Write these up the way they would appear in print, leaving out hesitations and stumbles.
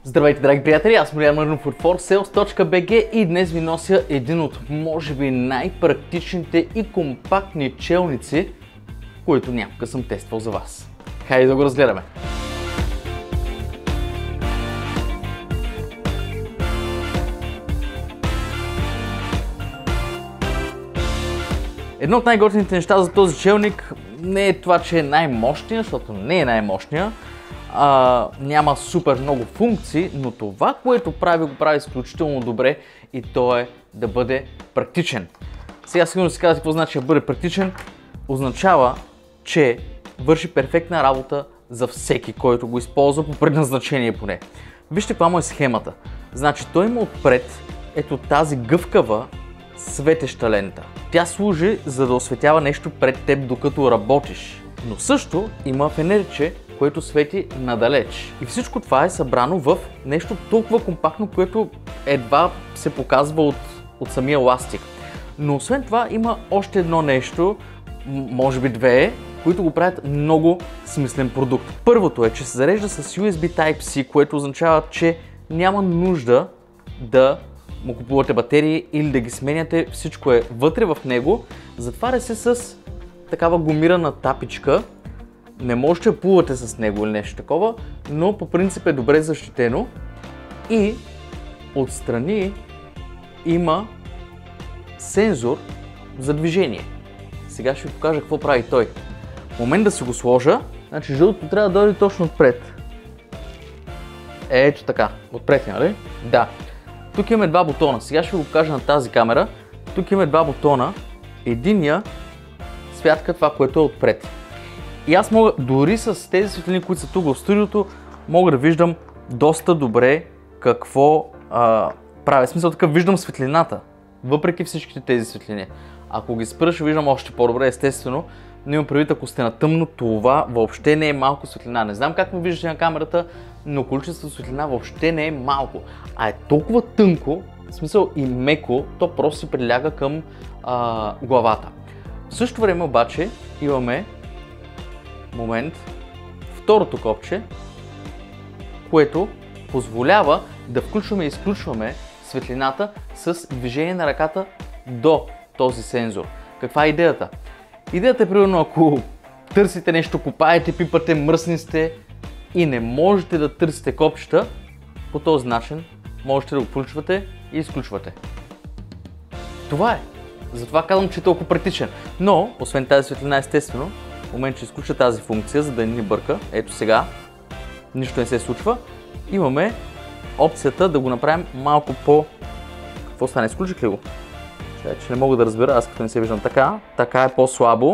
Здравейте, драги приятели, аз съм Мариан Маринов от forsales.bg и днес ви нося един от, може би, най-практичните и компактни челници, които някога съм тествал за вас. Хайде да го разгледаме! Едно от най-готините неща за този челник не е това, че е най-мощния, защото не е най-мощния. Няма супер много функции, но това, което прави, го прави изключително добре и то е да бъде практичен. Сега сигурно си казвате какво значи да бъде практичен. Означава, че върши перфектна работа за всеки, който го използва по предназначение поне. Вижте каква му е схемата. Значи той има отпред ето тази гъвкава светеща лента. Тя служи за да осветява нещо пред теб докато работиш. Но също има фенерче, което свети надалеч. И всичко това е събрано в нещо толкова компактно, което едва се показва от самия ластик. Но освен това има още едно нещо, може би две, които го правят много смислен продукт. Първото е, че се зарежда с USB Type-C, което означава, че няма нужда да му купувате батерии или да ги сменяте. Всичко е вътре в него. Затваря се с такава гумирана тапичка. Не можете да плувате с него или нещо такова, но по принцип е добре защитено. И отстрани има сензор за движение. Сега ще ви покажа какво прави той. В момент да си го сложа, значи жълтото трябва да дойде точно отпред. Ето така, отпред, нали? Да. Тук имаме два бутона. Сега ще ви го покажа на тази камера. Тук имаме два бутона. Единия святка това, което е отпред. И аз мога, дори с тези светлини, които са тук в студиото, мога да виждам доста добре какво правя. В смисъл такъв, виждам светлината, въпреки всичките тези светлини. Ако ги спра, ще виждам още по-добре, естествено, но имам предвид, ако сте на тъмно, това въобще не е малко светлина. Не знам как ме виждате на камерата, но количеството светлина въобще не е малко, а е толкова тънко, в смисъл и меко, то просто си приляга към главата. В същото време обаче имаме второто копче, което позволява да включваме и изключваме светлината с движение на ръката до този сензор. Каква е идеята? Идеята е примерно, ако търсите нещо, копаете, пипате, мръсни сте и не можете да търсите копчета, по този начин можете да го включвате и изключвате. Това е. Затова казвам, че е толкова практичен. Но, освен тази светлина, естествено, в момент, че изключа тази функция, за да не ни бърка, ето сега, нищо не се случва, имаме опцията да го направим малко по... Какво стане? Изключих ли го? Че не мога да разбера, аз като не се виждам така. Така е по-слабо,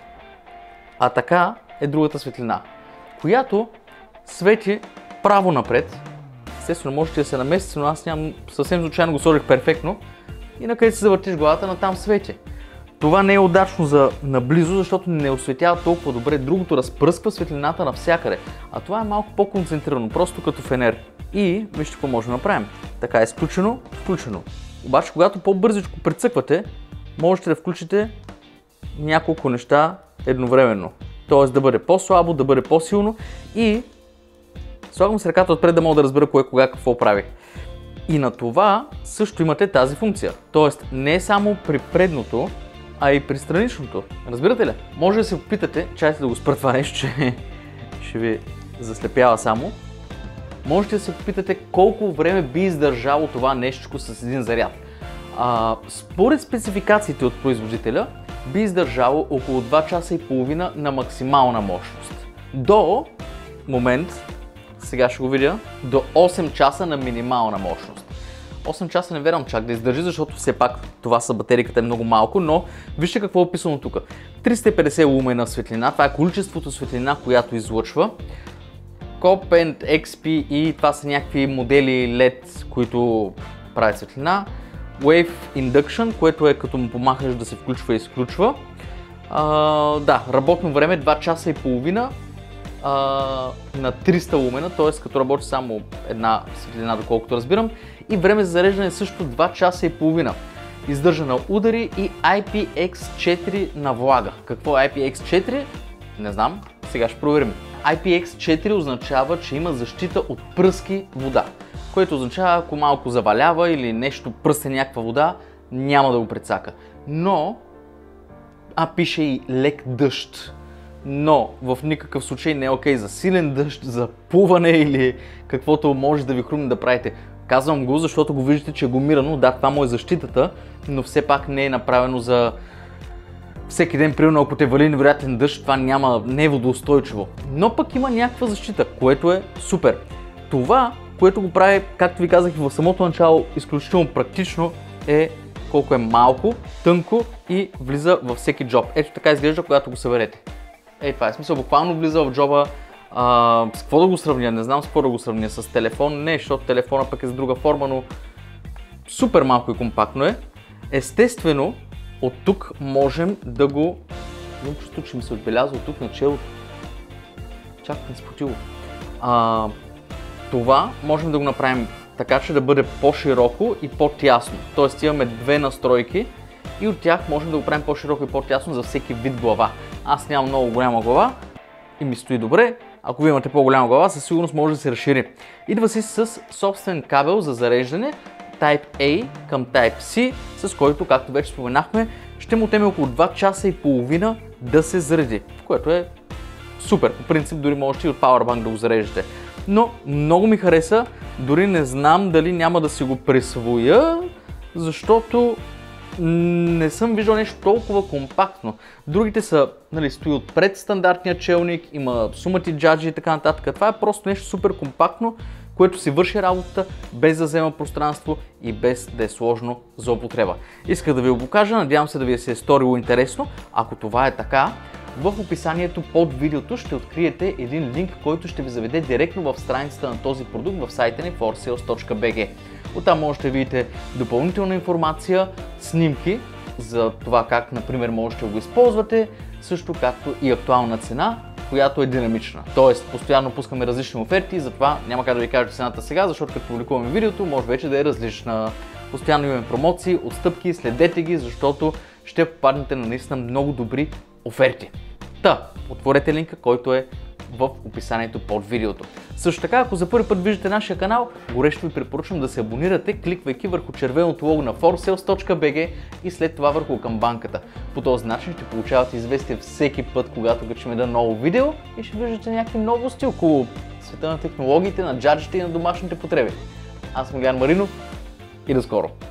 а така е другата светлина, която свети право напред. Естествено, можете да се наместите, но аз нямам, съвсем случайно го сложих перфектно и накъде си завъртиш главата, натам свети. Това не е удачно за наблизо, защото не осветява толкова добре. Другото разпръсква светлината навсякъде, а това е малко по-концентрирано, просто като фенер. И вижте какво може да направим. Така е изключено, включено. Обаче, когато по-бързичко прецъквате, можете да включите няколко неща едновременно. Тоест да бъде по-слабо, да бъде по-силно и слагам с ръката отпред да мога да разбера кое кога какво прави. И на това също имате тази функция. Тоест не само при предното, а и при страничното. Разбирате ли? Може да се попитате, чайте да го спра това нещо, че ще ви заслепява само. Можете да се попитате колко време би издържало това нещо с един заряд. Според спецификациите от производителя би издържало около 2 часа и половина на максимална мощност. До момент, сега ще го видя, до 8 часа на минимална мощност. 8 часа не вярвам чак да издържи, защото все пак това са батериката е много малко, но вижте какво е описано тук. 350 лумена светлина, това е количеството светлина, която излъчва. COP XP и това са някакви модели LED, които правят светлина. Wave Induction, което е като му помахаш да се включва и изключва. Да, работно време 2 часа и половина на 300 лумена, т.е. като работи само една светлина, доколкото разбирам. И време за зареждане също 2 часа и половина. Издържа на удари и IPX4 на влага. Какво е IPX4? Не знам, сега ще проверим. IPX4 означава, че има защита от пръски вода, което означава, ако малко завалява или нещо пръсне някаква вода, няма да го прецака. Но, пише и лек дъжд, но в никакъв случай не е окей за силен дъжд, за плуване или каквото може да ви хрумне да правите. Казвам го, защото го виждате, че е гумирано, да, това му е защитата, но все пак не е направено за всеки ден, примерно ако те вали невероятен дъжд, това не е водоустойчиво. Но пък има някаква защита, което е супер. Това, което го прави, както ви казах и в самото начало, изключително практично е колко е малко, тънко и влиза във всеки джоб. Ето така изглежда, когато го съберете. Това е смисъл, буквално влиза в джоба. С какво да го сравня? Не знам с какво да го сравня. С телефон? Не, защото телефона пък е с друга форма, но супер малко и компактно е. Естествено, от тук можем да го... Имам чувство, че ми се отбелязва от тук на челото. Чак не спотило. Това можем да го направим така, че да бъде по-широко и по-тясно. Тоест имаме две настройки и от тях можем да го правим по-широко и по-тясно за всеки вид глава. Аз нямам много голяма глава и ми стои добре. Ако ви имате по-голяма глава, със сигурност може да се разшири. Идва си с собствен кабел за зареждане Type A към Type C, с който, както вече споменахме, ще му отнеме около 2 часа и половина да се зареди, което е супер. По принцип дори можете и от Powerbank да го зареждате. Но много ми хареса, дори не знам дали няма да си го присвоя, защото не съм виждал нещо толкова компактно. Другите са, стои отпред стандартния челник, има сумати джаджи и така нататък. Това е просто нещо супер компактно, което си върши работата без да взема пространство и без да е сложно за употреба. Исках да ви го покажа, надявам се да ви се е сторило интересно. Ако това е така, в описанието под видеото ще откриете един линк, който ще ви заведе директно в страницата на този продукт в сайта ни forsales.bg. Оттам можете да видите допълнителна информация, снимки за това как, например, можете да го използвате, също както и актуална цена, която е динамична. Тоест, постоянно пускаме различни оферти, затова няма как да ви кажа цената сега, защото като публикуваме видеото, може вече да е различна. Постоянно имаме промоции, отстъпки, следете ги, защото ще попаднете на наистина много добри оферти. Отворете линка, който е в описанието под видеото. Също така, ако за първи път виждате нашия канал, горещо ви препоръчвам да се абонирате, кликвайки върху червеното лого на forsales.bg и след това върху камбанката. По този начин ще получавате известие всеки път, когато качим едно ново видео и ще виждате някакви новости около света на технологиите, на джаджите и на домашните потреби. Аз съм Илиян Маринов и до скоро!